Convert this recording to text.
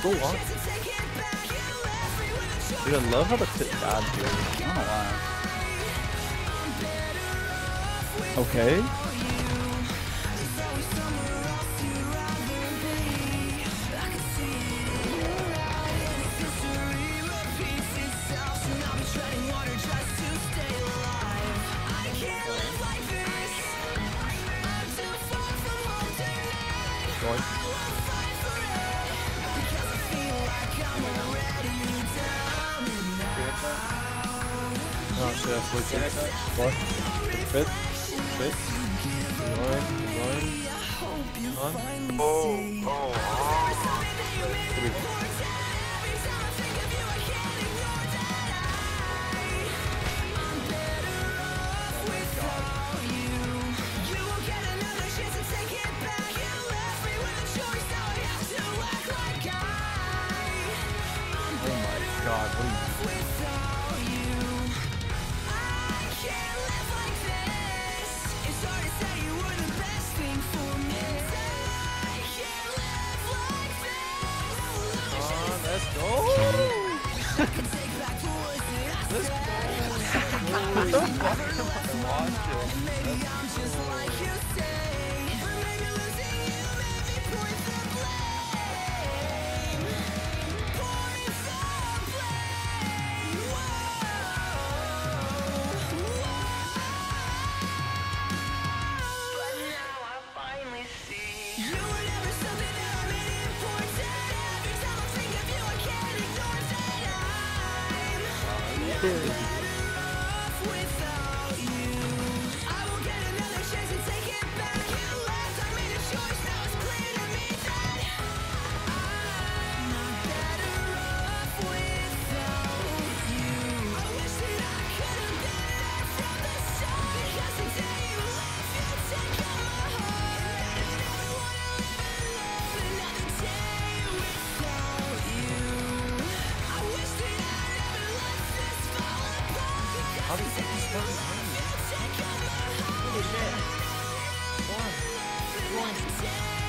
go on. Dude, I love how the pit dodge here. I don't know why. Okay. Going. Oh shit, I switched it. What? Fit? Fit? Going. On. Three. Oh my god, what are you let's go! Let's How did you start behind me? Holy shit. Go on. Go on.